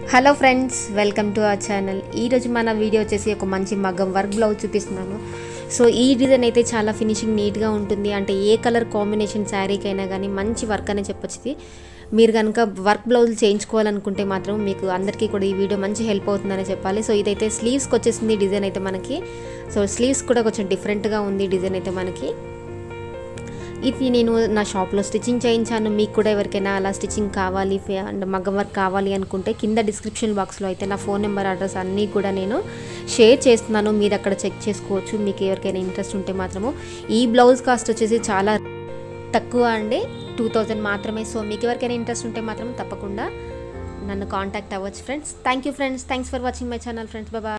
Hello friends, welcome to our channel. ఈరోజు మన video వచ్చేసి ఒక మంచి మగ్గం వర్క్ బ్లౌజ్ చూపిస్తున్నాను. సో ఈ డిజైన్ అయితే చాలా ఫినిషింగ్ నీట్గా ఉంటుంది. అంటే ఏ కలర్ కాంబినేషన్ శారీకైనా కానీ మంచి వర్క్ అనే చెప్పొచ్చు. ఇది మీరు కనుక వర్క్ బ్లౌజ్ చేయించుకోవాలనుకుంటే మాత్రం మీకు అందరికీ కూడా ఈ వీడియో మంచి హెల్ప్ అవుతుందని చెప్పాలి. సో ఇదైతే స్లీవ్స్కి వచ్చేసింది డిజైన్ అయితే మనకి. సో స్లీవ్స్ కూడా కొంచెం డిఫరెంట్గా ఉంది డిజైన్ అయితే మనకి. ఇది నేను నా షాప్లో స్టిచ్చింగ్ చేయించాను. మీకు కూడా ఎవరికైనా అలా స్టిచ్చింగ్ కావాలి అండ్ మగ్గం వర్క్ కావాలి అనుకుంటే కింద డిస్క్రిప్షన్ బాక్స్లో అయితే నా ఫోన్ నెంబర్, అడ్రస్ అన్నీ కూడా నేను షేర్ చేస్తున్నాను. మీరు అక్కడ చెక్ చేసుకోవచ్చు. మీకు ఎవరికైనా ఇంట్రెస్ట్ ఉంటే మాత్రము. ఈ బ్లౌజ్ కాస్ట్ వచ్చేసి చాలా తక్కువ అండి, 2000 మాత్రమే. సో మీకు ఎవరికైనా ఇంట్రెస్ట్ ఉంటే మాత్రం తప్పకుండా నన్ను కాంటాక్ట్ అవ్వచ్చు friends. Thank you friends. Thanks for watching my channel friends. Bye.